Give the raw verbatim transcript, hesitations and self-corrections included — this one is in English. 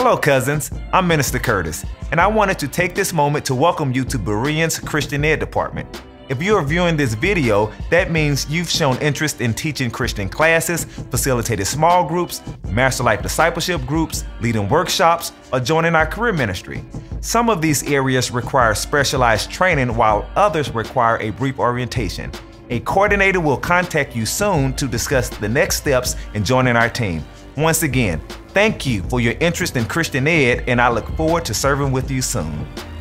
Hello cousins, I'm Minister Curtis, and I wanted to take this moment to welcome you to Berean's Christian Ed Department. If you are viewing this video, that means you've shown interest in teaching Christian classes, facilitated small groups, Master Life discipleship groups, leading workshops, or joining our career ministry. Some of these areas require specialized training while others require a brief orientation. A coordinator will contact you soon to discuss the next steps in joining our team. Once again, thank you for your interest in Christian Ed, and I look forward to serving with you soon.